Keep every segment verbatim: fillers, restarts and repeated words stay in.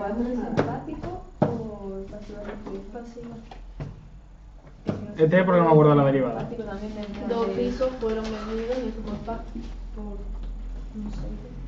cuatro es simpático o el pasivo es pasivo. Este es porque no me acuerdo de la derivada. Dos pisos fueron vendidos y eso por pa- por no sé.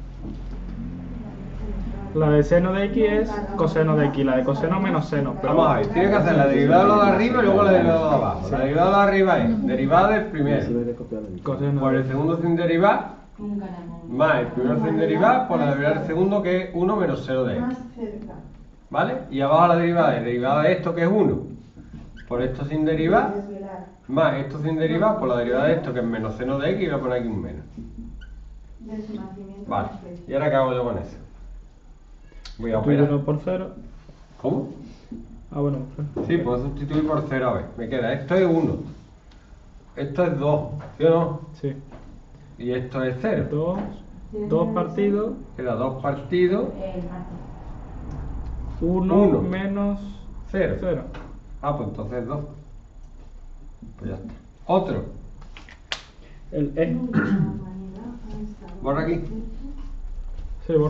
La de seno de x es coseno de x, la de coseno menos seno. Pero Vamos a ver, tiene que hacer la derivada de lo de arriba y luego la derivada de lo de abajo. La derivada de lo de arriba es derivada del primero coseno por el segundo sin derivar más el primero sin derivar por la derivada del segundo que es uno menos cero de x. ¿Vale? Y abajo la derivada es derivada de esto que es uno por esto sin derivar más esto sin derivar por la derivada de esto que es menos seno de x y voy a poner aquí un menos. Vale, ¿y ahora qué hago yo con eso? Voy a operar. uno por cero. ¿Cómo? Ah, bueno, pues. Sí, puedo sustituir por cero. A ver, me queda esto es uno, esto es dos, ¿sí o no? Sí. Y esto es cero. Dos, dos partidos, Queda dos partidos, uno, Uno. menos cero. cero. Ah, pues entonces dos. Pues ya está. Otro. El E. Borra aquí. Sí, borra.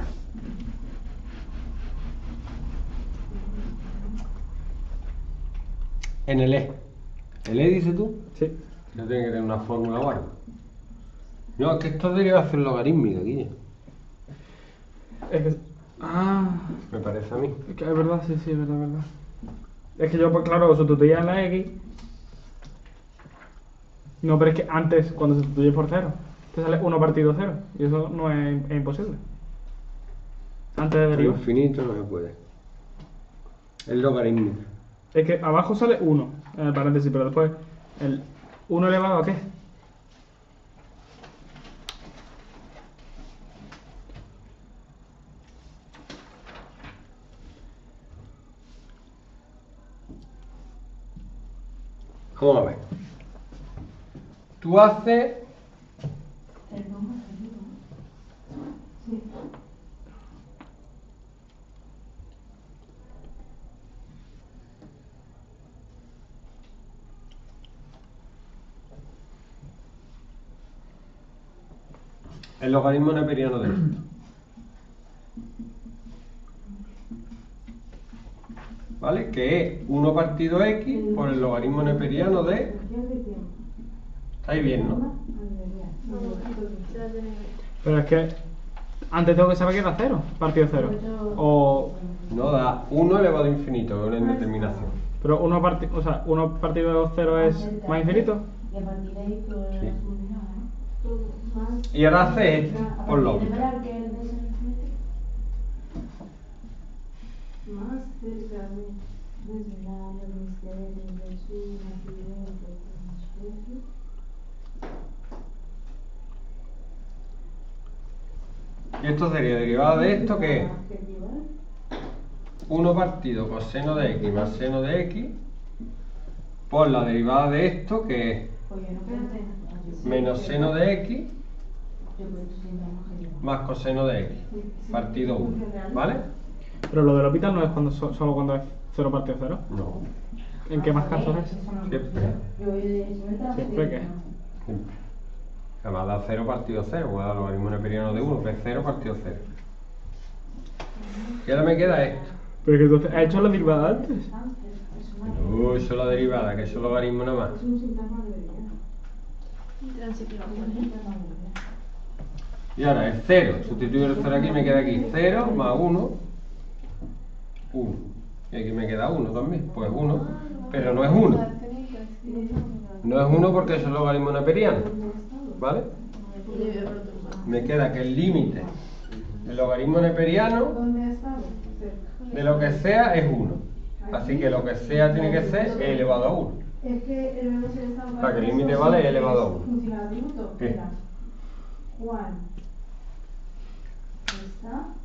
En el E. ¿El E dices tú? Sí. No tiene que tener una fórmula o algo. No, es que esto es derivación logarítmica, Guille. Es que. Ah. Me parece a mí. Es que es verdad, sí, sí, es verdad, es verdad. Es que yo, pues claro, sustituía en la X. No, pero es que antes, cuando se sustituye por cero, te sale uno partido cero. Y eso no es, es imposible. Antes de Por derivar. infinito no se puede. Es logarítmica. Es que abajo sale uno, en el paréntesis, pero después, el uno elevado a qué? Vamos a ver. Tú haces. El logaritmo neperiano de esto. ¿Vale? Que es uno partido x por el logaritmo neperiano de. ¿Estáis bien, no? Pero es que antes tengo que saber que era cero, partido cero. O. No da uno elevado a infinito, que es una indeterminación. Pero uno partido, o sea, uno partido cero es más infinito. Y a partir de ahí, pues, Sí. más. Y ahora hace esto, por lógica. Esperar que el de ser infinito. Más cerca de desvelar los misterios de su nacimiento como especie. Y esto sería derivada de esto, que es uno partido coseno de x más seno de x por la derivada de esto, que es Pues yo no puedo. menos seno de x Yo puedo siempre más más coseno de x, partido uno, ¿vale? Pero lo del hospital no es cuando so- solo cuando es cero partido cero. No, ¿En qué más casos es? siempre, Yo de siempre. ¿Siempre qué? siempre. Además da cero partido cero, voy a dar logaritmo neperiano de uno, que es cero partido cero. Y ahora me queda esto. Pero que entonces, ¿has hecho la derivada antes? Uy, eso es la derivada, que eso es logaritmo nada más. Es un sintagma de derivar. Transición. Y ahora es cero, sustituyo el cero aquí, me queda aquí cero más uno, uno. Y aquí me queda uno también, pues uno, pero no es uno. No es uno porque eso es logaritmo neperiano, ¿vale? Me queda que el límite del logaritmo neperiano ¿Dónde ha estado? Cerca. de lo que sea es uno. Así que lo que sea tiene que ser e elevado a uno. Es que el menos el estado Para que el límite vale es elevado a uno. Funciona tributo. ¿Qué? Mira, Juan está